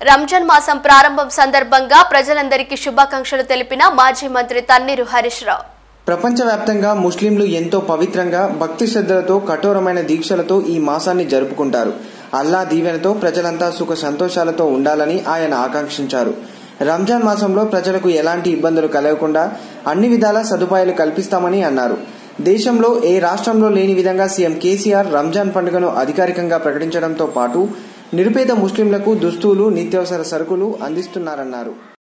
రంజాన్ మాసం ప్రారంభం సందర్భంగా ప్రజలందరికీ శుభాకాంక్షలు తెలిపిన మాజీ మంత్రి తన్నీరు హరీష్ రావు. ప్రపంచవ్యాప్తంగా ముస్లింలు ఎంతో పవిత్రంగా భక్తి శ్రద్ధలతో కఠోరమైన దీక్షలతో ఈ మాసాన్ని జరుపుకుంటారు. అల్లా దీవెనతో ప్రజలంతా సుఖ సంతోషాలతో ఉండాలని ఆయన ఆకాంక్షించారు. రంజాన్ మాసంలో ప్రజలకు ఎలాంటి ఇబ్బందులు కలగకుండా అన్ని విధాల సదుపాయాలు కల్పిస్తామని అన్నారు. దేశంలో ఏ రాష్ట్రంలో లేని విధంగా సీఎం కేసీఆర్ రంజాన్ పండుగను అధికారికంగా ప్రకటించడంతో పాటు నిరుపేద ముస్లింలకు దుస్తులు, నిత్యావసర సరుకులు అందిస్తున్నారన్నారు.